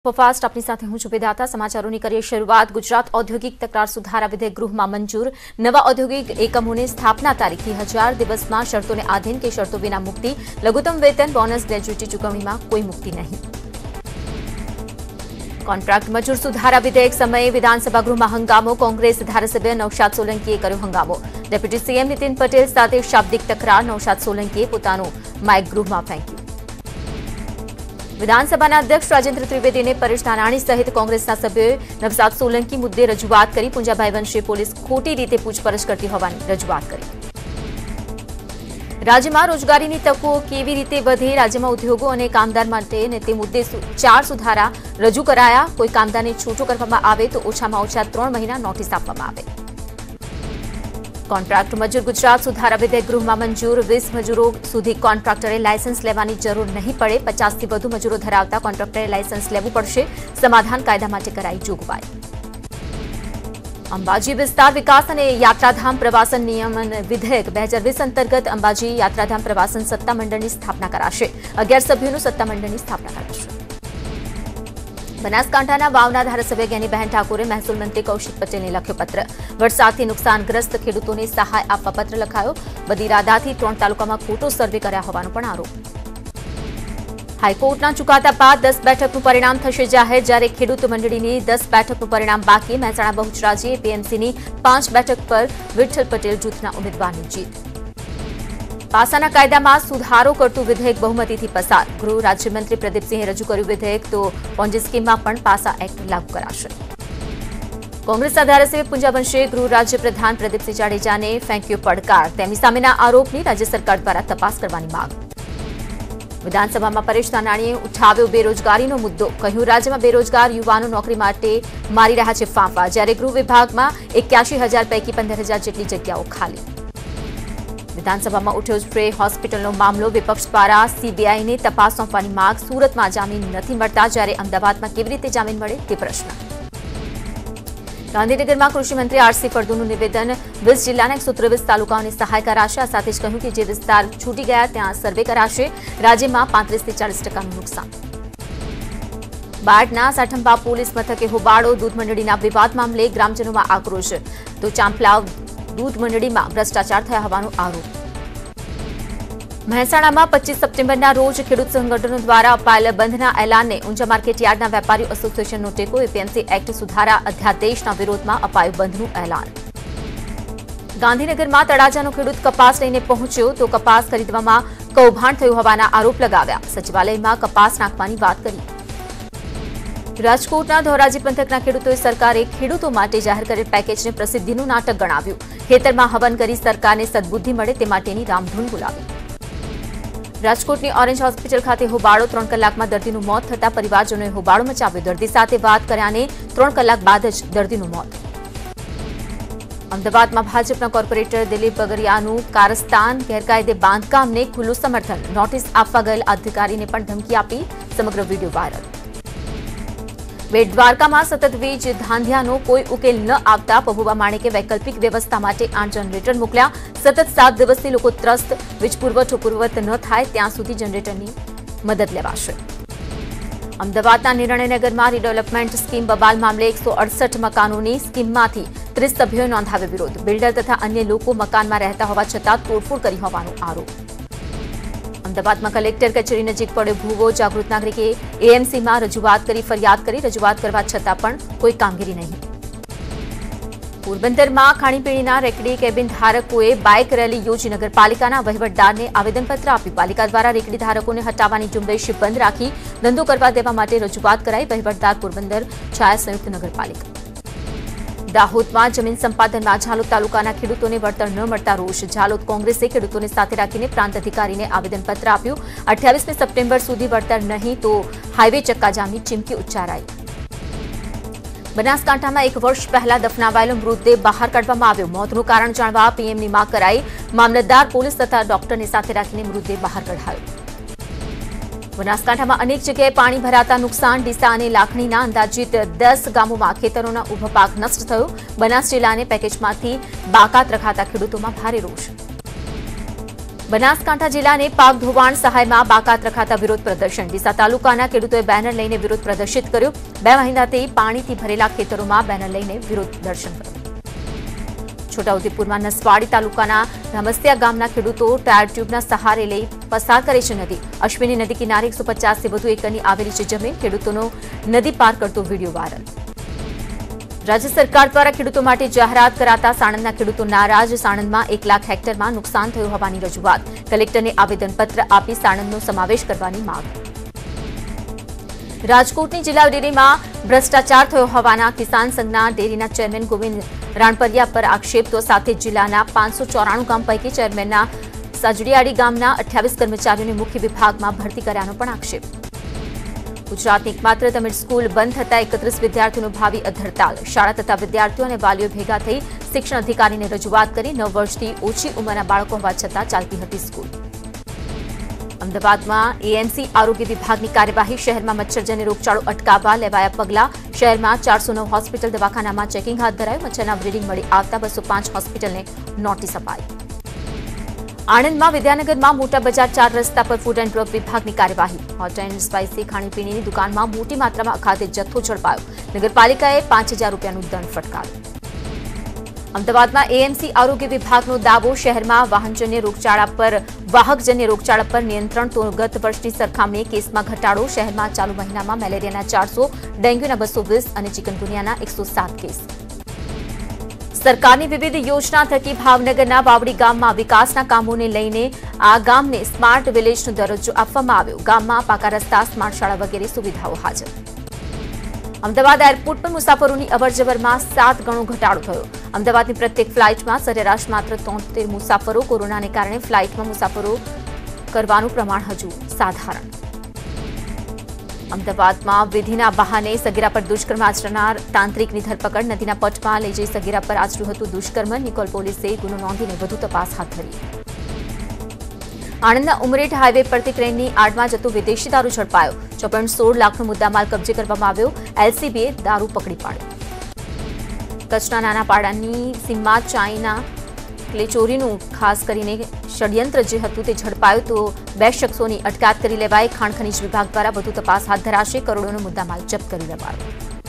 Fast આપની સાથે હું છું વિધાતા સમાચારોની કરીએ શરૂઆત। ગુજરાત ઔદ્યોગિક તકરાર સુધારા વિધેયક ગૃહમાં મંજૂર। નવા ઔદ્યોગિક એકમોની સ્થાપના તારીખથી 1000 દિવસમાં શરતોને આધીન કે શરતો વિના મુક્તિ। લઘુત્તમ વેતન બોનસ ગ્રેજ્યુટી ચૂકવણીમાં કોઈ મુક્તિ નહીં। કોન્ટ્રાક્ટ મજૂર સુધારા વિધેયક સમયે વિધાનસભા ગૃહમાં હંગામો। કોંગ્રેસ ધારાસભ્ય નૌશાદ સોલંકીએ કર્યો હંગામો। ડેપ્યુટી સીએમ નીતિન પટેલ સાથે શાબ્દિક તકરાર। નૌશાદ સોલંકીએ પોતાનું માઇક ગૃહમાં ફેંક્યું। विधानसभा अध्यक्ष राजेन्द्र त्रिवेदी ने परेश धानाणी सहित कांग्रेस सभ्यों नवसाद सोलंकी मुद्दे रजूआत करी। पूंजाभाई वंशे पुलिस खोटी रीते पूछपरछ करती होवानी रजूआत करी। राज्य में रोजगारी तको केवी रीते वधे, राज्य में उद्योगों और कामदार माटे ने ते मुद्दे 4 सुधारा रजू कराया। कोई कामदार ने छूटो करवामां आवे तो ओछामां ओछा 3 महीना नोटिस आपवामां आवे। कॉन्ट्राक्ट मजूर गुजरात सुधारा विधेयक गृह में मंजूर। 20 मजूरों सुधी कॉन्ट्राक्टरे लाइसेंस लेवानी जरूर नहीं पड़े। 50 थी वधु मजूरों धरावता कॉन्ट्राक्टरे लाइसेंस लेवू पड़शे। समाधान कायदा माटे कराई जोगवाई। अंबाजी विस्तार विकास और यात्राधाम प्रवासन नियमन विधेयक 2020 अंतर्गत अंबाजी यात्राधाम प्रवासन सत्तामंडळ की स्थापना कराशे। 11 सभ्यों सत्तामंडळ की स्थापना कराशे। बनासकांठाना वावना धारासभ्य ज्ञानीबेन ठाकुरे महसूल मंत्री कौशिक पटेल ने लख्यो पत्र। वरसादथी नुकसानग्रस्त खेडूतोने सहाय आपवा पत्र लखायो। बद इरादाथी 3 तालुकामां खोटो सर्वे कर्या होवानो पण आरोप। हाईकोर्टना चुकादा बाद 10 बेठकनुं परिणाम थशे जाहेर। ज्यारे खेडूत मंडळीनी 10 बेठकनुं परिणाम बाकी। महेसाणा बहुचराजी एपीएमसीनी 5 बेठक पर विठ्ठल पटेल जूथना उम्मीदवारनी जीत। पासाना कायदा में सुधारो करतु विधेयक बहुमती पसार। गृह राज्यमंत्री प्रदीपसिंहे रजू कर्यु विधेयक तो पोंजी स्कीम में पण पासा एक्ट लागू कराशे। कांग्रेस धारासभ्य पूंजावंशे गृह राज्य प्रधान प्रदीपसिंह जाडेजा ने फेंक्यो पड़कार। तेमनी सामेना आरोपनी राज्य सरकार द्वारा तपास करवानी मांग। विधानसभा में परेश धानाणीए उठाव्यो बेरोजगारीनो मुद्दो। कह્યું राज्य में बेरोजगार युवाओं नौकरी माटे मारी रह्या छे फांफा। ज्यारे गृह विभाग में 81,000 पैकी 15,000 जेटली जग्याओ खाली। विधानसभा में उठ्यो श्रेय होस्पिटल मामलो। विपक्ष द्वारा सीबीआई ने तपास सौंपवानी मांग। सूरत में जामीन नहीं मळता, ज्यारे अमदावाद में केवी रीते जामीन मळे ते प्रश्न। गांधीनगर में कृषि मंत्री आरसी फळदुनुं निवेदन। 20 जिल्लाना 123 तालुकाओने सहाय कराशे। आ साथे ज कह्युं के जे विस्तार छूटी गया त्यां सर्वे कराशे। राज्य में 35 થી 40% नुकसान। बाळटना साठंबा पोलीस मथके होबाळो। दूध मंडळीना विवाद मामले ग्रामजनों में आक्रोश तो चांपलाव दूध मंडળી में भ्रष्टाचार थया होवानो आरोप। મહેસાણા में 25 સપ્ટેમ્બરના रोज ખેડૂત સંગઠનો द्वारा અપાયેલ બંધના એલાનને ઊંઝા માર્કેટયાર્ડના વેપારીઓ એસોસિએશનનો ટેકો। એપીએમસી એક્ટ સુધારા અધ્યાદેશના વિરોધમાં અપાયું બંધનું એલાન। ગાંધીનગરમાં તળાજાનો ખેડૂત કપાસ લઈને પહોંચ્યો તો કપાસ ખરીદવામાં કૌભાંડ થયું હોવાના આરોપ લગાવ્યા। સચિવાલયમાં કપાસ નાખવાની વાત કરી। રાજકોટના ધોરાજી પંથકના ખેડૂતોએ સરકારે ખેડૂતો માટે જાહેર કરેલ પેકેજને પ્રસિદ્ધિનું નાટક ગણાવ્યું। ખેતરમાં હવન કરી સરકારને સદબુદ્ધિ મળે તે માટેની રામધૂન બોલાવી। રાજકોટની ઓરેન્જ હોસ્પિટલ ખાતે હોબાળો। 3 કલાકમાં દર્દીનું મોત થતા પરિવારજનોએ હોબાળો મચાવ્યો। દર્દી સાથે વાત કર્યાને 3 કલાક બાદ જ દર્દીનું મોત। અમદાવાદમાં ભાજપના કોર્પોરેટર દિલીપ બગરિયાનું કારસ્તાન ગેરકાયદે બાંધકામને ખુલ્લું સમર્થન। નોટિસ આપવા ગયેલ અધિકારીને પણ ધમકી આપી। સમગ્ર વિડીયો વાયરલ। બેટ દ્વારકામાં સતત વીજ ધાંધિયાનો કોઈ ઉકેલ ન આવતા પબુભા માણેકે વૈકલ્પિક વ્યવસ્થા માટે 8 જનરેટર મોકલ્યા। સતત 7 દિવસથી લોકો ત્રસ્ત। વીજ પુરવઠો પૂર્વવત ન થાય ત્યાં સુધી જનરેટરની મદદ લેવાશે। અમદાવાદના નિર્ણયનગરમાં રીડેવલપમેન્ટ સ્કીમ બબાલ મામલે 168 મકાનોની સ્કીમમાંથી 30 સભ્યોએ નોંધાવ્યો વિરોધ। બિલ્ડર તથા અન્ય લોકો મકાનમાં રહેતા હોવા છતાં તોડફોડ કરી હોવાનો આરોપ। अमदावाद में कलेक्टर कचेरी नजीक पड़ो भूवो। जागृत नागरिके एएमसी में रजूआत करी फरियाद करी। रजूआत करवा छतां पण कोई कामगीरी नहीं। पोरबंदर में खाणीपीणीना रेकड़ी केबिन धारकोए बाइक रेली योजी नगरपालिकाना वहीवटदारने आवेदनपत्र आप्युं। पालिका द्वारा रेकड़ी धारकोने हटाववानी झुंबेश बंध राखी धंधो करवा देवा माटे रजूआत कराई। वहीवटदार पोरबंदर छाया संयुक्त नगरपालिका। दाहोद में जमीन संपादन में झालोद तालुकाना खेडूतोने वळतर न मळता रोष। झालोद कांग्रेसे खेडूतोने साथे राखीने प्रांत अधिकारीने आवेदनपत्र आप्युं। 28 सप्टेम्बर सुधी वळतर नहीं तो हाईवे चक्काजामनी चीमकी उच्चाराई। बनासकांठामां 1 वर्ष पहला दफनावायेलो मृतदेह बहार काढवामां આવ્યો। मौतनुं कारण जाणवा पीएमनी मांग कराई। मामलतदार पोलीस तथा डॉक्टरने साथे राखीने मृतदेह बहार कढायो। बनासकांठामां अनेक जग्याए पाणी भराता नुकसान। ડીસા અને લાખણીના અંદાજિત 10 ગામોમાં ખેતરોનો ઊભો પાક નષ્ટ થયો। બનાસ જિલ્લાને પેકેજમાંથી બાકાત રખાતા ખેડૂતોમાં ભારે રોષ। બનાસકાંઠા જિલ્લાને પાક ધોવાણ સહાયમાં બાકાત રખાતા વિરોધ પ્રદર્શન ડીસા તાલુકાના ખેડૂતોએ બેનર લઈને વિરોધ પ્રદર્શિત કર્યો 2 મહિનાથી પાણીથી ભરેલા ખેતરોમાં બેનર લઈને વિરોધ પ્રદર્શન કર્યું છોટાઉદેપુરમાં નસવાડી તાલુકાના ધમસ્તિયા ગામના ખેડૂતો ટાયર ટ્યુબના સહારે લઈ પસાર કરે છે નદી અશ્વિની નદી કિનારે 150 થી વધુ એકરની આવેલી છે જમીન ખેડૂતોનો નદી પાર કરતો વિડીયો વાયરલ રાજ્ય સરકાર દ્વારા ખેડૂતો માટે જાહેરાત કરાતા સાણંદના ખેડૂતો નારાજ સાણંદમાં 1 લાખ હેક્ટરમાં નુકસાન થયું હોવાની રજૂઆત કલેક્ટરને આવેદનપત્ર આપી સાણંદનો સમાવેશ કરવાની માંગ રાજકોટની જિલ્લા ડેરીમાં ભ્રષ્ટાચાર થયો હોવાના કિસાન સંઘના ડેરીના ચેરમેન ગોવિંદ રાણપરિયા પર આક્ષેપ તો સાથે જિલ્લાના 594 ગામ પૈકી ચેરમેનના સજડીયાડી ગામના 28 કર્મચારીઓને મુખ્ય વિભાગમાં ભરતી કર્યાનો પણ આક્ષેપ ગુજરાતની એકમાત્ર તમિળ સ્કૂલ બંધ થતા 31 વિદ્યાર્થીઓનું ભાવિ અધરતાલ શાળા તથા વિદ્યાર્થીઓ અને વાલીઓ ભેગા થઈ શિક્ષણ અધિકારીને રજૂઆત કરી 9 વર્ષથી ઓછી ઉંમરના બાળકો હોવા છતાં ચાલતી હતી સ્કૂલ અમદાવાદમાં એએમસી આરોગ્ય વિભાગની કાર્યવાહી શહેરમાં મચ્છરજન્ય રોગચાળો અટકાવવા લેવાયા પગલાં શહેરમાં 409 હોસ્પિટલ દવાખાનામાં ચેકિંગ હાથ ધરાયું મચ્છરના બ્રીડિંગ મળી આવતા 205 હોસ્પિટલને નોટિસ અપાઈ આણંદમાં વિદ્યાનગરમાં મોટા બજાર 4 રસ્તા પર ફૂડ એન્ડ ડ્રગ વિભાગની કાર્યવાહી હોટ એન્ડ સ્પાઇસી ખાણીપીણીની દુકાનમાં મોટી માત્રામાં અખાદ્ય જથ્થો ઝડપાયો નગરપાલિકાએ 5000 રૂપિયાનું દંડ ફટકાર્યો અમદાવાદમાં એએમસી આરોગ્ય વિભાગનો દાવો શહેરમાં વાહકજન્ય રોગચાળા પર નિયંત્રણ તો ગત વર્ષની સરખામણીએ કેસમાં ઘટાડો શહેરમાં ચાલુ મહિનામાં મેલેરિયાના 400 ડેન્ગ્યુના 220 અને ચિકનગુનિયાના 107 કેસ સરકારની વિવિધ યોજના થકી ભાવનગરના વાવડી ગામમાં વિકાસના કામોને લઈને આ ગામને સ્માર્ટ વિલેજનો દરજ્જો આપવામાં આવ્યો ગામમાં પાકા રસ્તા સ્માર્ટ શાળા વગેરે સુવિધાઓ હાજર અમદાવાદ એરપોર્ટ પર મુસાફરોની અવરજવરમાં 7 ગણો ઘટાડો થયો અમદાવાદની પ્રત્યેક ફ્લાઇટમાં સરેરાશ માત્ર 73 મુસાફરો કોરોનાને કારણે ફ્લાઇટમાં મુસાફરો કરવાનું પ્રમાણ હજુ સાધારણ અમદાવાદમાં વિધિના બહાને સગીરા પર દુષ્કર્મ આચરનાર તાંત્રિકની ધરપકડ નદીના પટમાં લઈ જઈ સગીરા પર આચર્યું હતું દુષ્કર્મ નિકોલ પોલીસે ગુનો નોંધીને વધુ તપાસ હાથ ધરી આણંદના ઉમરેઠ હાઈવે પરથી ટ્રેનની આડમાં જતો વિદેશી દારૂ ઝડપાયો 6.16 લાખનો મુદ્દામાલ કબજે કરવામાં આવ્યો એલસીબીએ દારૂ પકડી પાડ્યો કચ્છના નાના પાડાની સીમમાં ચાઇના ચોરીનું ખાસ કરીને ષડયંત્ર જે હતું તે ઝડપાયું તો 2 શખ્સોની અટકાયત કરી લેવાઈ ખાણ ખનીજ વિભાગ દ્વારા વધુ તપાસ હાથ ધરાશે કરોડોનો મુદ્દામાલ જપ્ત કરી લેવાયો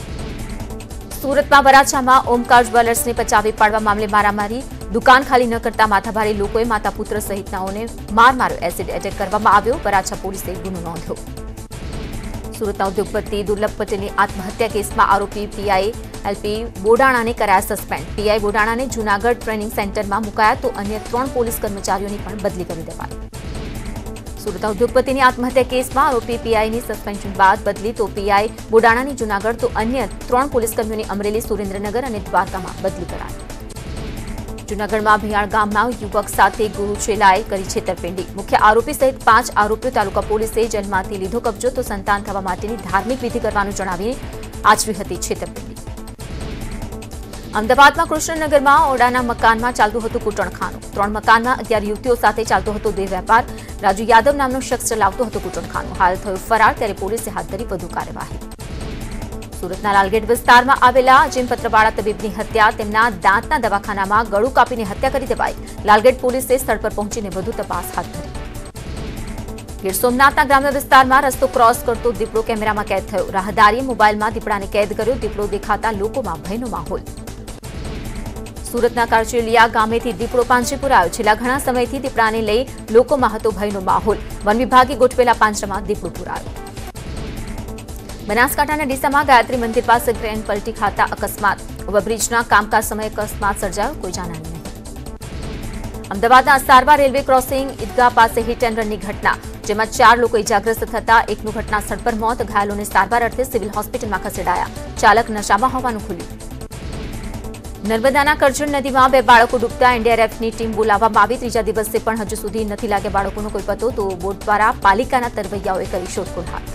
સુરતમાં વરાછામાં ઓમકાર જ્વેલર્સને પચાવી પાડવા મામલે મારામારી દુકાન ખાલી ન કરતા માથાભારે લોકોએ માતા પુત્ર સહિતનાઓને માર માર્યો એસિડ એટેક કરવામાં આવ્યો વરાછા પોલીસે ગુનો નોંધ્યો સુરતના ઉદ્યોગપતિ દુર્લભ પટેલની આત્મહત્યા કેસમાં આરોપી પીઆઈ એલપી બોડાણાને કરાયા સસ્પેન્ડ પીઆઈ બોડાણાને જૂનાગઢ ટ્રેનિંગ સેન્ટરમાં મુકાયા તો અન્ય 3 પોલીસ કર્મચારીઓની પણ બદલી કરી દેવાઈ સુરતના ઉદ્યોગપતિની આત્મહત્યા કેસમાં આરોપી પીઆઈની સસ્પેન્શન બાદ બદલી તો પીઆઈ બોડાણાની જૂનાગઢ તો અન્ય 3 પોલીસ કર્મીઓની અમરેલી સુરેન્દ્રનગર અને દ્વારકામાં બદલી કરાઈ જૂનાગઢમાં ભિયાણ ગામના યુવક સાથે ગુરુચેલાએ કરી છેતરપિંડી મુખ્ય આરોપી સહિત 5 આરોપીઓ તાલુકા પોલીસે જેલમાંથી લીધો કબજો તો સંતાન થવા માટેની ધાર્મિક વિધિ કરવાનું જણાવી આચરી હતી છેતરપિંડી અમદાવાદમાં કૃષ્ણનગરમાં ઓડાના મકાનમાં ચાલતું હતું કૂટણખાનું 3 મકાનમાં 11 યુવતીઓ સાથે ચાલતો હતો દેહ વેપાર રાજુ યાદવ નામનો શખ્સ ચલાવતો હતો કૂટણખાનું હાલ થયો ફરાર ત્યારે પોલીસે હાથ ધરી વધુ કાર્યવાહી સુરતના લાલગેટ વિસ્તારમાં આવેલા જીમપત્રવાળા તબીબની હત્યા તેમના દાંતના દવાખાનામાં ગળું કાપીને હત્યા કરી દેવાઈ લાલગેટ પોલીસે સ્થળ પર પહોંચીને વધુ તપાસ હાથ ધરી ગીર સોમનાથના ગ્રામ્ય વિસ્તારમાં રસ્તો ક્રોસ કરતો દીપડો કેમેરામાં કેદ થયો રાહદારીએ મોબાઈલમાં દીપડાને કેદ કર્યો દીપડો દેખાતા લોકોમાં ભયનો માહોલ સુરતના કારચેલિયા ગામેથી દીપડો પાંજરે પુરાયો છેલ્લા ઘણા સમયથી દીપડાને લઈ લોકોમાં હતો ભયનો માહોલ વન વિભાગે ગોઠવેલા પાંજરામાં દીપડો પુરાયો બનાસકાંઠાના ડીસામાં ગાયત્રી મંદિર પાસે ક્રેન પલટી ખાતા અકસ્માત ઓવરબ્રિજના કામકાજ સમયે અકસ્માત સર્જાયો કોઈ જાનહાની નહીં અમદાવાદના સારવા રેલવે ક્રોસિંગ ઈદગાહ પાસે હિટ એન્ડ રનની ઘટના જેમાં 4 લોકો ઇજાગ્રસ્ત થતા એકનું ઘટના સ્થળ પર મોત ઘાયલોને સારવાર અર્થે સિવિલ હોસ્પિટલમાં ખસેડાયા ચાલક નશામાં હોવાનું ખુલ્યું નર્મદાના કરજણ નદીમાં 2 બાળકો ડૂબતા એનડીઆરએફની ટીમ બોલાવવામાં આવી ત્રીજા દિવસે પણ હજુ સુધી નથી લાગ્યા બાળકોનો કોઈ પતો તો બોટ દ્વારા પાલિકાના તરવૈયાઓએ કરી શોધખોળ હાથ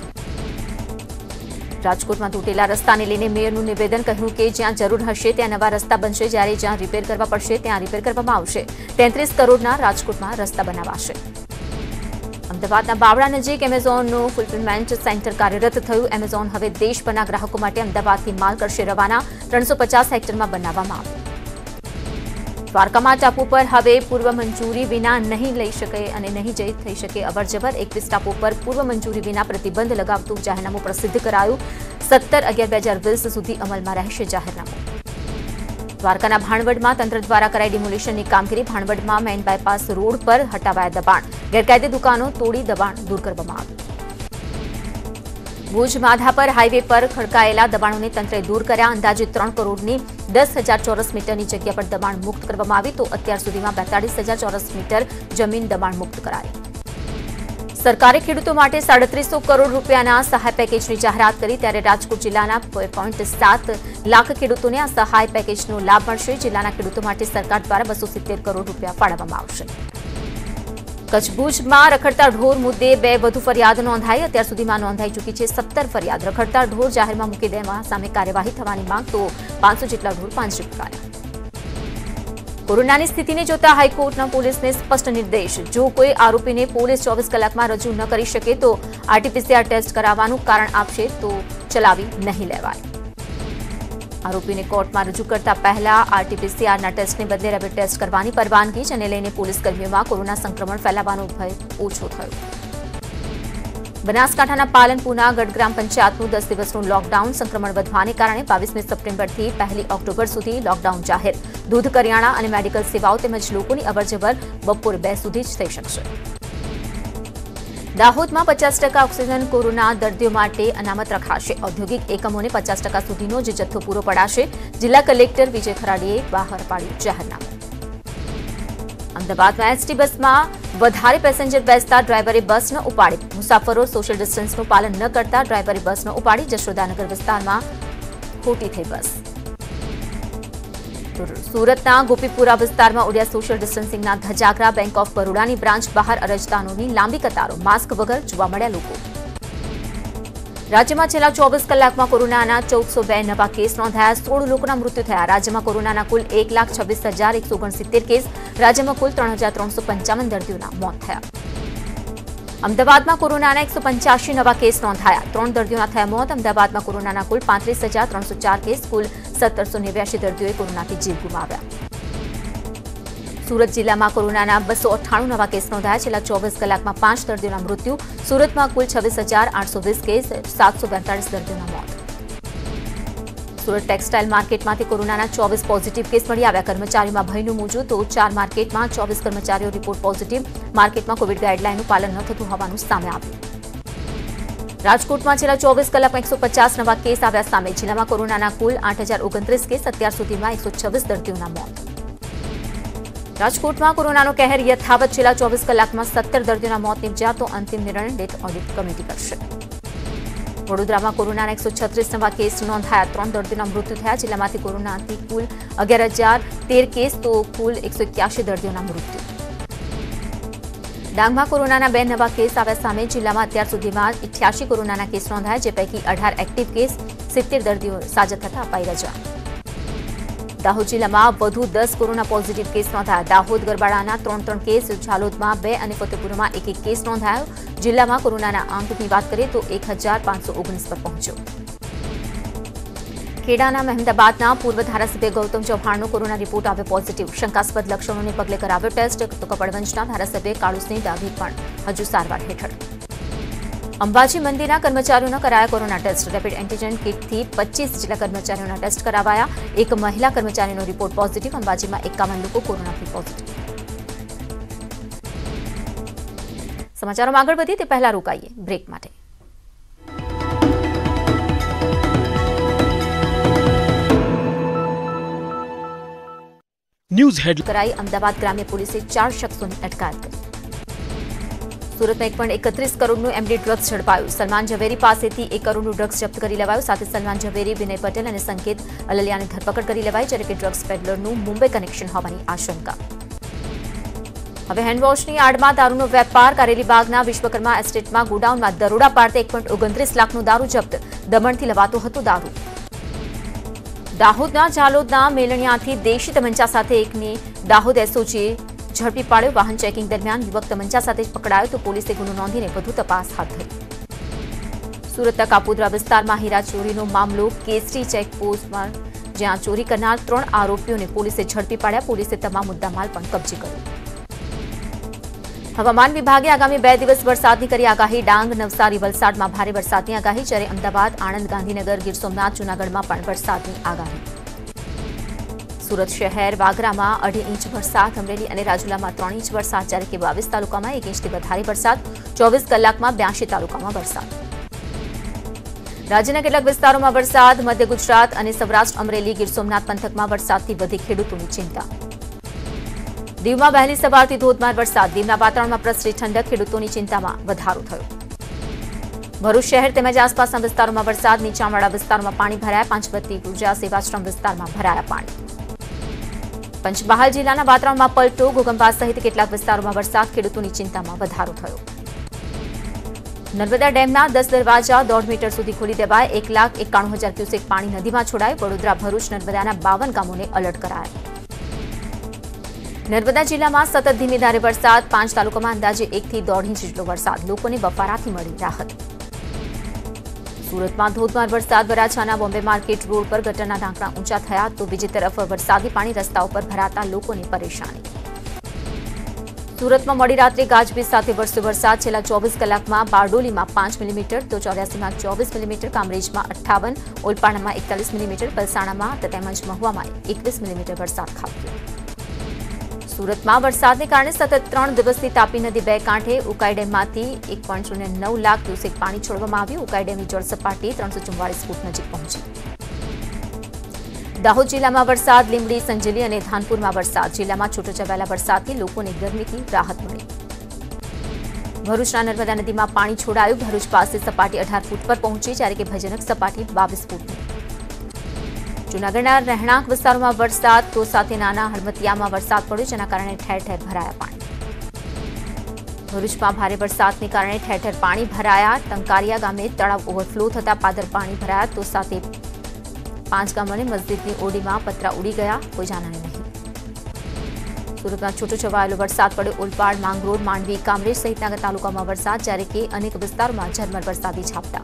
રાજકોટમાં તૂટેલા રસ્તાને લઈને મેયરનું નિવેદન કહ્યું કે જ્યાં જરૂર હશે ત્યાં નવા રસ્તા બનશે જ્યારે જ્યાં રિપેર કરવા પડશે ત્યાં રિપેર કરવામાં આવશે 33 કરોડના રાજકોટમાં રસ્તા બનાવાશે અમદાવાદના બાવળા નજીક એમેઝોનનું ફુલફિલમેન્ટ સેન્ટર કાર્યરત થયું એમેઝોન હવે દેશભરના ગ્રાહકો માટે અમદાવાદથી માલ કરશે રવાના 350 હેક્ટરમાં બનાવવામાં આવ્યું દ્વારકામાં ટાપુ પર હવે પૂર્વ મંજૂરી વિના નહીં લઈ શકે અને નહીં જઈ થઈ શકે અવરજવર 21 ટાપુ પર પૂર્વ મંજૂરી વિના પ્રતિબંધ લગાવતું જાહેરનામું પ્રસિદ્ધ કરાયું 17/11/2020 સુધી અમલમાં રહેશે જાહેરનામું દ્વારકાના ભાણવડમાં તંત્ર દ્વારા કરાઈ ડિમોલિશનની કામગીરી ભાણવડમાં મેઇન બાયપાસ રોડ પર હટાવાયા દબાણ ગેરકાયદે દુકાનો તોડી દબાણ દૂર કરવામાં આવ્યું ભુજ માધા પર હાઈવે પર ખડકાયેલા દબાણોને તંત્રે દૂર કર્યા અંદાજે 3 કરોડની 10,000 ચોરસ મીટરની જગ્યા પર દબાણ મુક્ત કરવામાં આવી તો અત્યાર સુધીમાં 42,000 ચોરસ મીટર જમીન દબાણ મુક્ત કરાઈ સરકારે ખેડૂતો માટે 3700 કરોડ રૂપિયાના સહાય પેકેજની જાહેરાત કરી ત્યારે રાજકોટ જિલ્લાના 2.7 લાખ ખેડૂતોને આ સહાય પેકેજનો લાભ મળશે જિલ્લાના ખેડૂતો માટે સરકાર દ્વારા 270 કરોડ રૂપિયા ફાળવવામાં આવશે કચ્છ ભુજમાં રખડતા ઢોર મુદ્દે 2 વધુ ફરિયાદ નોંધાઈ અત્યાર સુધીમાં નોંધાઈ ચૂકી છે 17 ફરિયાદ રખડતા ઢોર જાહેરમાં મૂકી દેવા સામે કાર્યવાહી થવાની માંગ તો 500 જેટલા ઢોર પાંજરે પુરાયા કોરોનાની સ્થિતિને જોતા હાઈકોર્ટના પોલીસને સ્પષ્ટ નિર્દેશ જો કોઈ આરોપીને પોલીસ 24 કલાકમાં રજૂ ન કરી શકે તો આરટીપીસીઆર ટેસ્ટ કરાવવાનું કારણ આપશે તો ચલાવી નહીં લેવાય આરોપીને કોર્ટમાં રજૂ કરતા પહેલા આરટીપીસીઆરના ટેસ્ટને બદલે રેપિડ ટેસ્ટ કરવાની પરવાનગી જેને લઈને પોલીસ કર્મીઓમાં કોરોના સંક્રમણ ફેલાવાનો ભય ઓછો થયો બનાસકાંઠાના પાલનપુરના ગઢ ગ્રામ પંચાયતનું 10 દિવસનું લોકડાઉન સંક્રમણ વધવાને કારણે 22મી સપ્ટેમ્બરથી 1 ઓક્ટોબર સુધી લોકડાઉન જાહેર દૂધ કરિયાણા અને મેડિકલ સેવાઓ તેમજ લોકોની અવરજવર બપોરે 2 સુધી જ થઈ શકશે દાહોદમાં 50% ઓક્સિજન કોરોના દર્દીઓ માટે અનામત રખાશે ઔદ્યોગિક એકમોને 50% સુધીનો જ જથ્થો પૂરો પડાશે જિલ્લા કલેક્ટર વિજય ખરાડીએ બહાર પાડ્યું જાહેરનામું અમદાવાદમાં એસટી બસમાં વધારે પેસેન્જર બેસતા ડ્રાઈવરે બસ ન ઉપાડી મુસાફરો સોશિયલ ડિસ્ટન્સનું પાલન ન કરતા ડ્રાઈવરે બસ ન ઉપાડી જશોદાનગર વિસ્તારમાં ખોટી થઈ બસ સુરતના ગોપીપુરા વિસ્તારમાં ઉડ્યા સોશિયલ ડિસ્ટન્સિંગના ધજાગરા બેંક ઓફ બરોડાની બ્રાન્ચ બહાર અરજદારોની લાંબી કતારો માસ્ક વગર જોવા મળ્યા લોકો રાજ્યમાં છેલ્લા 24 કલાકમાં કોરોનાના 1402 નવા કેસ નોંધાયા 16 લોકોના મૃત્યુ થયા રાજ્યમાં કોરોનાના કુલ 1,26,169 કેસ રાજ્યમાં કુલ 3,355 દર્દીઓના મોત થયા અમદાવાદમાં કોરોનાના 185 નવા કેસ નોંધાયા 3 દર્દીઓના થયા મોત અમદાવાદમાં કોરોનાના કુલ 35,304 કેસ કુલ 1789 દર્દીઓએ કોરોનાથી જીવ ગુમાવ્યા સુરત જિલ્લામાં કોરોનાના 298 નવા કેસ નોંધાયા છેલ્લા 24 કલાકમાં 5 દર્દીઓના મૃત્યુ સુરતમાં કુલ 26,820 કેસ 742 દર્દીઓના મોત સુરત ટેક્સટાઇલ માર્કેટમાંથી કોરોનાના 24 પોઝિટિવ કેસ મળી આવ્યા કર્મચારીઓમાં ભયનું મોજું તો 4 માર્કેટમાં 24 કર્મચારીઓ રિપોર્ટ પોઝિટિવ માર્કેટમાં કોવિડ ગાઈડલાઈનનું પાલન ન થતું હોવાનું સામે આવ્યું રાજકોટમાં છેલ્લા 24 કલાકમાં 150 નવા કેસ આવ્યા સામે જિલ્લામાં કોરોનાના કુલ 8,029 કેસ અત્યાર સુધીમાં 126 દર્દીઓના મોત રાજકોટમાં કોરોનાનો કહેર યથાવત છેલ્લા 24 કલાકમાં 17 દર્દીઓના મોત નિપજ્યા તો અંતિમ નિર્ણય ડેથ ઓડિટ કમિટી કરશે વડોદરામાં કોરોનાના 136 નવા કેસ નોંધાયા 3 દર્દીઓના મૃત્યુ થયા જિલ્લામાંથી કોરોનાથી કુલ 11,013 કેસ તો કુલ 181 દર્દીઓના મૃત્યુ ડાંગમાં કોરોનાના 2 નવા કેસ આવ્યા સામે જિલ્લામાં અત્યાર સુધીમાં 88 કોરોનાના કેસ નોંધાયા જે પૈકી 18 એક્ટિવ કેસ 70 દર્દીઓ સાજા થતા અપાઈ રજા દાહોદ જિલ્લામાં વધુ 10 કોરોના પોઝિટિવ કેસ નોંધાયા દાહોદ ગરબાડાના 3 કેસ ઝાલોદમાં 2 અને ફતેપુરમાં 1 કેસ નોંધાયો જિલ્લામાં કોરોનાના આંકની વાત કરીએ તો 1,519 પર પહોંચ્યો ખેડાના મહેમદાબાદના પૂર્વ ધારાસભ્ય ગૌતમ ચૌહાણનો કોરોના રિપોર્ટ આવ્યો પોઝિટિવ શંકાસ્પદ લક્ષણોને પગલે કરાવ્યો ટેસ્ટ તો કપડવંજના ધારાસભ્ય કાળુસિંહ ડાભી પણ હજુ સારવાર હેઠળ અંબાજી મંદિરના કર્મચારીઓનો કરાયા કોરોના ટેસ્ટ રેપિડ એન્ટીજન કિટથી 25 જેટલા કર્મચારીઓના ટેસ્ટ કરાવાયા એક મહિલા કર્મચારીનો રિપોર્ટ પોઝિટિવ અંબાજીમાં 51 લોકો કોરોનાથી પોઝિટિવ સમાચારોમાં આગળ વધીએ તે પહેલા રોકાઈએ બ્રેક માટે ન્યૂઝ હેડ કરાઈ અમદાવાદ ગ્રામ્ય પોલીસે 4 શખ્સોની અટકાયત કરી સુરતમાં 1.31 કરોડનું એમડી ડ્રગ્સ ઝડપાયું સલમાન ઝવેરી પાસેથી 1 કરોડનું ડ્રગ્સ જપ્ત કરી લેવાયું સાથે સલમાન ઝવેરી વિનય પટેલ અને સંકેત અલલિયાની ધરપકડ કરી લેવાઈ જ્યારે કે ડ્રગ્સ પેડલરનું મુંબઈ કનેક્શન હોવાની આશંકા હવે હેન્ડવોશની આડમાં દારૂનો વેપાર કારેલીબાગના વિશ્વકર્મા એસ્ટેટમાં ગોડાઉનમાં દરોડા પાડતા 1.29 લાખનો દારૂ જપ્ત દમણથી લવાતો હતો દારૂ દાહોદના ઝાલોદના મેલણિયાથી દેશી તમંચા સાથે એકની દાહોદ એસઓજીએ ઝડપી પાડ્યો વાહન ચેકિંગ દરમિયાન યુવક તમંચા સાથે પકડાયો તો પોલીસે ગુનો નોંધીને વધુ તપાસ હાથ ધરી સુરતના કાપોદ્રા વિસ્તારમાં હીરા ચોરીનો મામલો કેસરી ચેકપોસ્ટમાં જ્યાં ચોરી કરનાર 3 આરોપીઓને પોલીસે ઝડપી પાડ્યા. પોલીસે તમામ મુદ્દામાલ પણ કબજે કર્યો. હવામાન વિભાગે આગામી 2 દિવસ વરસાદની કરી આગાહી. ડાંગ, નવસારી, વલસાડમાં ભારે વરસાદની આગાહી, જ્યારે અમદાવાદ, આણંદ, ગાંધીનગર, ગીર સોમનાથ, જૂનાગઢમાં પણ વરસાદની આગાહી. સુરત શહેર, વાગરામાં 2.5 ઇંચ વરસાદ, અમરેલી અને રાજુલામાં 3 ઇંચ વરસાદ, જ્યારે કે 22 તાલુકામાં 1 ઇંચથી વધારે વરસાદ, 24 કલાકમાં 82 તાલુકામાં વરસાદ. રાજ્યના કેટલાક વિસ્તારોમાં વરસાદ. મધ્ય ગુજરાત અને સૌરાષ્ટ્ર, અમરેલી, ગીર સોમનાથ પંથકમાં વરસાદથી વધી ખેડૂતોની ચિંતા. દીવમાં વહેલી સવારથી ધોધમાર વરસાદ. દીવના વાતાવરણમાં પ્રસરી ઠંડક, ખેડૂતોની ચિંતામાં વધારો થયો. ભરૂચ શહેર તેમજ આસપાસના વિસ્તારોમાં વરસાદ. નીચાણવાળા વિસ્તારોમાં પાણી ભરાયા. પાંચબત્તી, ઉર્જા, સેવાશ્રમ વિસ્તારમાં ભરાયા પાણી. પંચમહાલ જિલ્લાના વાતાવરણમાં પલટો. ઘોઘંબા સહિત કેટલાક વિસ્તારોમાં વરસાદ. ખેડૂતોની ચિંતામાં વધારો થયો. નર્મદા ડેમના 10 દરવાજા 1.5 મીટર સુધી ખોલી દેવાય. 1,91,000 ક્યુસેક પાણી નદીમાં છોડાય. વડોદરા, ભરૂચ, નર્મદાના 52 ગામોને એલર્ટ કરાયા. નર્મદા જિલ્લામાં સતત ધીમી ધારે વરસાદ. 5 તાલુકામાં અંદાજે 1 થી 1.5 ઇંચ જેટલો વરસાદ. લોકોને બફારાથી મળી રાહત. સુરતમાં ધોધમાર વરસાદ. વરાછાના બોમ્બે માર્કેટ રોડ પર ગટરના ઢાંકણા ઊંચા થયા, તો બીજી તરફ વરસાદી પાણી રસ્તાઓ પર ભરાતા લોકોને પરેશાની. સુરતમાં મોડી રાત્રે ગાજવીજ સાથે વરસ્યો વરસાદ. છેલ્લા 24 કલાકમાં બારડોલીમાં 5 મિલીમીટર, તો ચોર્યાસીમાં 24 મિલીમીટર, કામરેજમાં 58, ઓલપાડમાં 41 મિલીમીટર, પલસાણામાં તેમજ મહુવામાં 21 મિલીમીટર વરસાદ ખાબક્યો. સુરતમાં વરસાદને કારણે સતત 3 દિવસથી તાપી નદી 2 કાંઠે. ઉકાઈ ડેમમાંથી 1.09 લાખ ક્યુસેક પાણી છોડવામાં આવ્યું. ઉકાઈ ડેમની જળ સપાટી 344 ફૂટ નજીક પહોંચી. દાહોદ જિલ્લામાં વરસાદ. લીંબડી, સંજેલી અને ધાનપુરમાં વરસાદ. જિલ્લામાં છૂટોછવાયેલા વરસાદથી લોકોને ગરમીથી રાહત મળી. ભરૂચના નર્મદા નદીમાં પાણી છોડાયું. ભરૂચ પાસે સપાટી 18 ફૂટ પર પહોંચી, જ્યારે કે ભજનક સપાટી 22 ફૂટની. જૂનાગઢના રહેણાંક વિસ્તારોમાં વરસાદ, તો સાથે નાના હળમતિયામાં વરસાદ પડ્યો, જેના કારણે ઠેર ઠેર ભરાયા પાણી. ભરૂચમાં ભારે વરસાદને કારણે ઠેર ઠેર પાણી ભરાયા. ટંકારિયા ગામે તળાવ ઓવરફ્લો થતા પાદર પાણી ભરાયા, તો સાથે 5 ગામોને મસ્જિદની ઓરડીમાં પતરા ઉડી ગયા. કોઈ જાનહાની નહીં. સુરતમાં છૂટોછવાયેલો વરસાદ પડ્યો. ઓલપાડ, માંગરોળ, માંડવી, કામરેજ સહિતના તાલુકામાં વરસાદ, જ્યારે કે અનેક વિસ્તારોમાં ઝરમર વરસાદી ઝાપટા.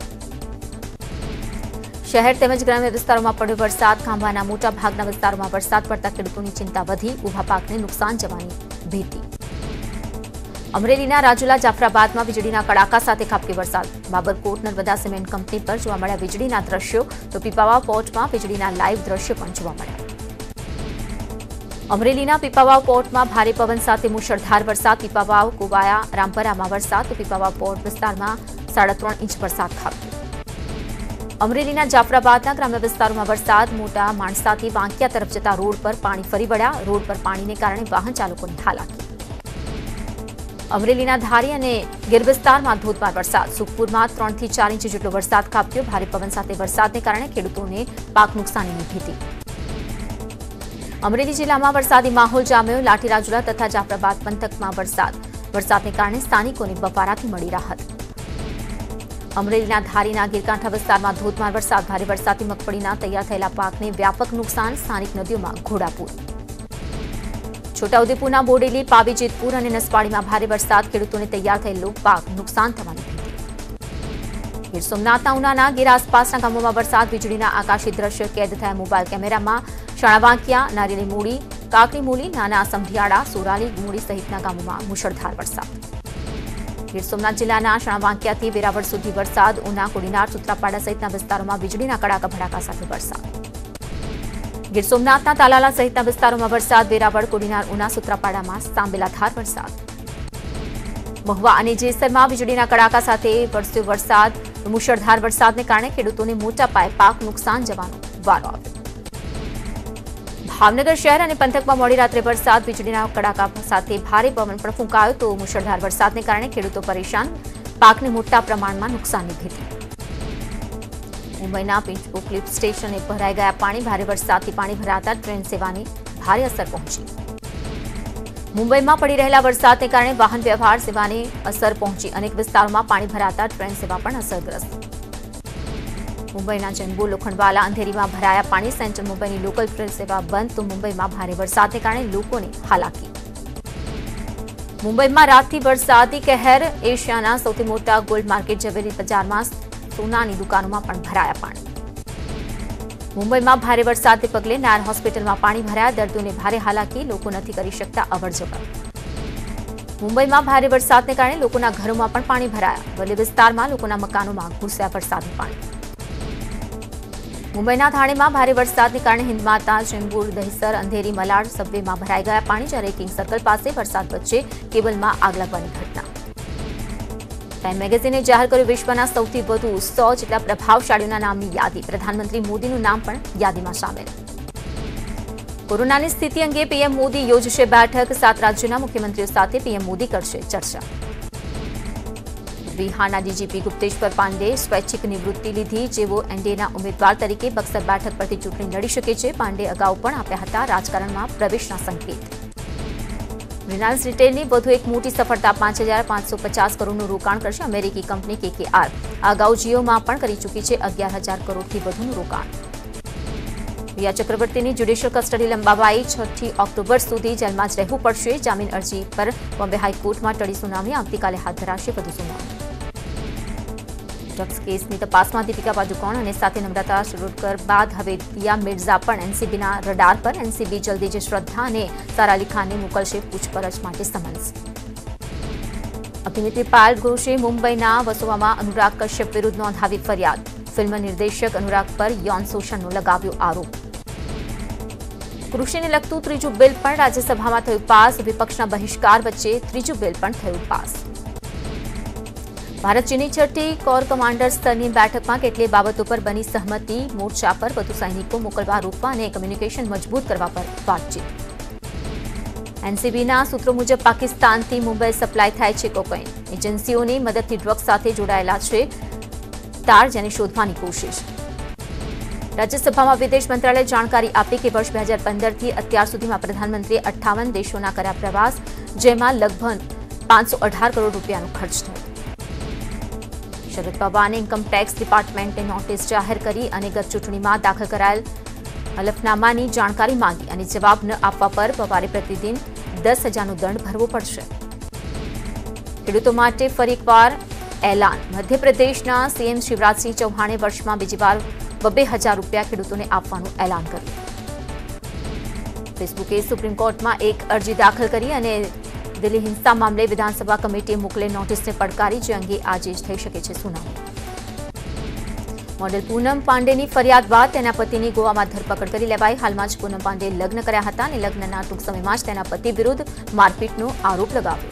શહેર તેમજ ગ્રામ્ય વિસ્તારોમાં પડ્યો વરસાદ. ખાંભાના મોટા ભાગના વિસ્તારોમાં વરસાદ પડતા ખેડૂતોની ચિંતા વધી. ઊભા પાકને નુકસાન જવાની ભીતિ. અમરેલીના રાજુલા, જાફરાબાદમાં વીજળીના કડાકા સાથે ખાબકી વરસાદ. બાબરકોટ નર્મદા સિમેન્ટ કંપની પર જોવા મળ્યા વીજળીના દ્રશ્યો, તો પીપાવાવ પોર્ટમાં વીજળીના લાઈવ દ્રશ્યો પણ જોવા મળ્યા. અમરેલીના પીપાવાવ પોર્ટમાં ભારે પવન સાથે મુશળધાર વરસાદ. પીપાવાવ, કુવાયા, રામપરામાં વરસાદ, તો પીપાવાવ પોર્ટ વિસ્તારમાં 3.5 ઇંચ વરસાદ ખાબક્યો. અમરેલીના જાફરાબાદના ગ્રામ્ય વિસ્તારોમાં વરસાદ. મોટા માણસાથી વાંકિયા તરફ જતા રોડ પર પાણી ફરી વળ્યા. રોડ પર પાણીને કારણે વાહન ચાલકોને હાલાકી. અમરેલીના ધારી અને ગીર વિસ્તારમાં ધોધમાર વરસાદ. સુખપુરમાં 3 થી 4 ઇંચ જેટલો વરસાદ ખાબક્યો. ભારે પવન સાથે વરસાદને કારણે ખેડૂતોને પાક નુકસાનીની ભીતિ. અમરેલી જિલ્લામાં વરસાદી માહોલ જામ્યો. લાઠી, રાજુલા તથા જાફરાબાદ પંથકમાં વરસાદ. વરસાદને કારણે સ્થાનિકોને બફારાથી મળી રાહત. અમરેલીના ધારીના ગીરકાંઠા વિસ્તારમાં ધોધમાર વરસાદ. ભારે વરસાદથી મગફળીના તૈયાર થયેલા પાકને વ્યાપક નુકસાન. સ્થાનિક નદીઓમાં ઘોડાપૂર. છોટાઉદેપુરના બોડેલી, પાવી, જેતપુર અને નસવાડીમાં ભારે વરસાદ. ખેડૂતોને તૈયાર થયેલો પાક નુકસાન થવાની ભીતિ. ગીર સોમનાથના ઉનાના ગીર આસપાસના ગામોમાં વરસાદ. વીજળીના આકાશી દ્રશ્ય કેદ થયા મોબાઈલ કેમેરામાં. શાણાવાંકિયા, નારિયેલી મૂડી, કાકડી મૂલી, નાના સમઢિયાળા, સોરાલી મૂડી સહિતના ગામોમાં મુશળધાર વરસાદ. ગીર સોમનાથ જિલ્લાના શાણાવાંકિયાથી વેરાવળ સુધી વરસાદ. ઉના, કોડીનાર, સૂત્રાપાડા સહિતના વિસ્તારોમાં વીજળીના કડાકા ભડાકા સાથે વરસાદ. ગીર સોમનાથના તાલાલા સહિતના વિસ્તારોમાં વરસાદ. વેરાવળ, કોડીનાર, ઉના, સૂત્રાપાડામાં સાંબેલાધાર વરસાદ. મહુવા અને જેસરમાં વીજળીના કડાકા સાથે વરસ્યો વરસાદ. મુશળધાર વરસાદને કારણે ખેડૂતોને મોટા પાયે પાક નુકસાન જવાનો વારો આવ્યો. ભાવનગર શહેર અને પંથકમાં મોડી રાત્રે વરસાદ. વીજળીના કડાકા સાથે ભારે પવન પણ ફૂંકાયો, તો મુશળધાર વરસાદને કારણે ખેડૂતો પરેશાન. પાકને મોટા પ્રમાણમાં નુકસાનની ભીતિ. મુંબઈના પીંચોકલીફ સ્ટેશને ભરાઈ ગયા પાણી. ભારે વરસાદથી પાણી ભરાતા ટ્રેન સેવાની ભારે અસર પહોંચી. મુંબઈમાં પડી રહેલા વરસાદને કારણે વાહન વ્યવહાર સેવાને અસર પહોંચી. અનેક વિસ્તારોમાં પાણી ભરાતા ટ્રેન સેવા પણ અસરગ્રસ્ત. મુંબઈના ચેમ્બુર, લોખંડવાલા, અંધેરીમાં ભરાયા પાણી. સેન્ટ્રલ મુંબઈની લોકલ ટ્રેન સેવા બંધ, તો મુંબઈમાં ભારે વરસાદને કારણે લોકોને હાલાકી. મુંબઈમાં રાતથી વરસાદી કહેર. એશિયાના સૌથી મોટા ગોલ્ડ માર્કેટ ઝવેરી બજારમાં સોનાની દુકાનોમાં પણ ભરાયા પાણી. મુંબઈમાં ભારે વરસાદને પગલે નાયર હોસ્પિટલમાં પાણી ભરાયા, દર્દીઓને ભારે હાલાકી, લોકો નથી કરી શકતા અવરજવર। મુંબઈમાં ભારે વરસાદને કારણે લોકોના ઘરોમાં પણ પાણી ભરાયા, વલી વિસ્તારમાં લોકોના મકાનોમાં ઘૂસ્યા વરસાદનું પાણી। મુંબઈના થાણેમાં ભારે વરસાદને કારણે હિંદમાતા, ચેમ્બુર, દહીસર, અંધેરી, મલાડ સબવેમાં ભરાઈ ગયા પાણી, જ્યારે કિંગ સર્કલ પાસે વરસાદ વચ્ચે કેબલમાં આગ લાગવાની ઘટના। टाइम मैगजीने जाहिर કર્યું વિશ્વના સૌથી વધુ 100 જેટલા પ્રભાવશાળીઓના નામની યાદી, પ્રધાનમંત્રી મોદીનું નામ પણ યાદીમાં સામેલ। કોરોનાની સ્થિતિ અંગે પીએમ મોદી યોજશે બેઠક, 7 રાજ્યોના મુખ્યમંત્રીઓ સાથે પીએમ મોદી કરશે ચર્ચા। બિહારના ડીજીપી ગુપ્તેશ્વર પાંડે સ્વૈચ્છિક નિવૃત્તિ લીધી, જેઓ એનડીએના ઉમેદવાર તરીકે બક્સર બેઠક પરથી ચૂંટણી લડી શકે છે। પાંડે અગાઉ પણ આપ્યા હતા રાજકારણમાં પ્રવેશના સંકેત। रिलायंस रिटेलની વધુ એક મોટી સફળતા, 5,550 કરોડનું રોકાણ કરશે અમેરિકી કંપની KKR। અગાઉ જીઓમાં પણ કરી ચૂકી છે 11,000 કરોડથી વધુનું રોકાણ। રિયા ચક્રવર્તીની જ્યુડિશિયલ કસ્ટડી લંબાવાઈ, 6 ઓક્ટોબર સુધી જેલમાં જ રહેવું પડશે। જામીન અરજી પર બોમ્બે હાઈકોર્ટમાં ટળી સુનાવણી, આવતીકાલે હાથ ધરાશે વધુ સુનાવણી। ડ્રગ્સ કેસની તપાસમાં દીપિકા પાદુકોણ અને સાથે નમ્રતા શિરોડકર બાદ હવે દિયા મિર્ઝા પણ એનસીબીના રડાર પર। એનસીબી જલ્દી જ શ્રદ્ધા અને સારા અલી ખાનને મોકલશે પૂછપરછ માટે સમન્સ। અભિનેત્રી પાયલ ઘોષે મુંબઈના વસોવામાં अनुराग कश्यप વિરુદ્ધ નોંધાવી ફરિયાદ, ફિલ્મ નિર્દેશક अनुराग પર યૌન શોષણનો લગાવ્યો આરોપ। કૃષિને લગતું ત્રીજું બિલ પણ રાજ્યસભામાં થયું પાસ, વિપક્ષના બહિષ્કાર વચ્ચે ત્રીજું બિલ પણ થયું પાસ। ભારત ચીનની છઠ્ઠી કોર કમાન્ડર સ્તરની બેઠકમાં કેટલીય બાબતો પર બની સહમતિ, મોરચા પર વધુ સૈનિકો મોકલવા રોકવા અને કમ્યુનિકેશન મજબૂત કરવા પર વાતચીત। એનસીબીના સૂત્રો મુજબ પાકિસ્તાનથી મુંબઈ સપ્લાય થાય છે કોકાઈન, એજન્સીઓની મદદથી ડ્રગ્સ સાથે જોડાયેલા છે તાર, જેને શોધવાની કોશિશ। રાજ્યસભામાં વિદેશ મંત્રાલયે જાણકારી આપી કે વર્ષ 2015થી અત્યાર સુધીમાં પ્રધાનમંત્રીએ 58 દેશોના કર્યા પ્રવાસ, જેમાં લગભગ 518 કરોડ રૂપિયાનો ખર્ચ થયો। शरद पवारे इनकम टैक्स डिपार्टमेंटे नोटिस जाहिर करी અને ગત ચૂંટણીમાં દાખલ કરાયેલ હલફનામાની જાણકારી માંગી અને જવાબ ન આપવા પર પવારે પ્રતિદિન 10,000નો દંડ ભરવો પડશે। ખેડૂતો માટે ફરી એકવાર એલાન, મધ્યપ્રદેશના સીએમ શિવરાજ સિંહ ચૌહાણે વર્ષમાં બીજી વાર 2,000 રૂપિયા ખેડૂતોને આપવાનું એલાન કર્યું। ફેસબુકે સુપ્રીમ કોર્ટમાં એક અરજી દાખલ કરી અને દિલ્હી હિંસા મામલે વિધાનસભા કમિટીએ મોકલે નોટિસને પડકારી, જે અંગે આજે જ થઈ શકે છે સુનાવણી। મોડેલ પૂનમ પાંડેની ફરિયાદ બાદ તેના પતિની ગોવામાં ધરપકડ કરી લેવાઈ। હાલમાં જ પૂનમ પાંડે લગ્ન કર્યા હતા અને લગ્નના ટૂંક સમયમાં જ તેના પતિ વિરુદ્ધ મારપીટનો આરોપ લગાવ્યો।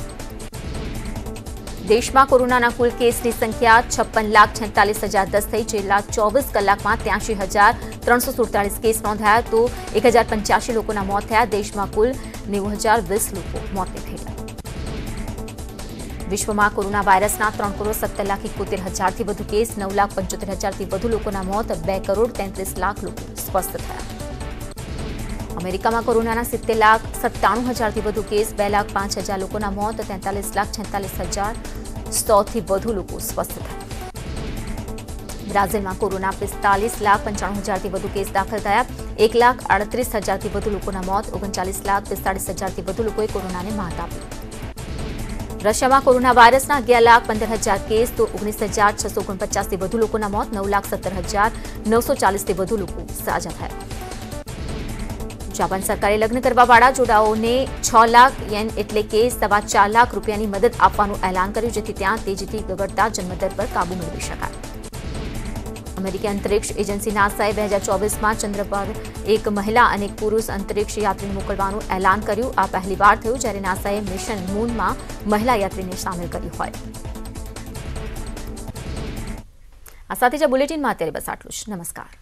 દેશમાં કોરોનાના કુલ કેસની સંખ્યા 56,46,010 થઈ। છેલ્લા 24 કલાકમાં 83,347 કેસ નોંધાયા તો 1,085 લોકોના મોત થયા। દેશમાં કુલ 90,020 લોકો મોતે ભેટ્યા। વિશ્વમાં કોરોના વાયરસના 3,70,71,000થી વધુ કેસ, 9,75,000થી વધુ લોકોના મોત, 2,33,00,000 લોકો સ્વસ્થ થયા। અમેરિકામાં કોરોનાના 70,97,000થી વધુ કેસ, 2,05,000 લોકોના મોત, 43,46,100થી વધુ લોકો સ્વસ્થ થયા। બ્રાઝિલમાં કોરોના 45,95,000થી વધુ કેસ દાખલ થયા, 1,38,000થી વધુ લોકોના મોત, 39,45,000થી વધુ લોકોએ કોરોનાને માત આપી। રશિયામાં કોરોના વાયરસના 11,15,000 કેસ તો 19,649થી વધુ લોકોના મોત, 9,17,940થી વધુ લોકો સાજા થયા। જાપાન સરકારે લગ્ન કરવાવાળા જોડાઓને 6 લાખ યેન એટલે કે 4.25 લાખ રૂપિયાની મદદ આપવાનું એલાન કર્યું, જેથી ત્યાં તેજીથી ગગડતા જન્મદર પર કાબુ મેળવી શકાય। અમેરિકી અંતરિક્ષ એજન્સી નાસાએ 2024માં ચંદ્ર પર એક મહિલા અને એક પુરુષ અંતરિક્ષ યાત્રીને મોકલવાનું એલાન કર્યું। આ પહેલીવાર થયું જ્યારે નાસાએ મિશન મૂનમાં મહિલા યાત્રીને સામેલ કર્યું હોય। આ સાથે જ બુલેટિનમાં અત્યારે બસ આટલું જ। નમસ્કાર।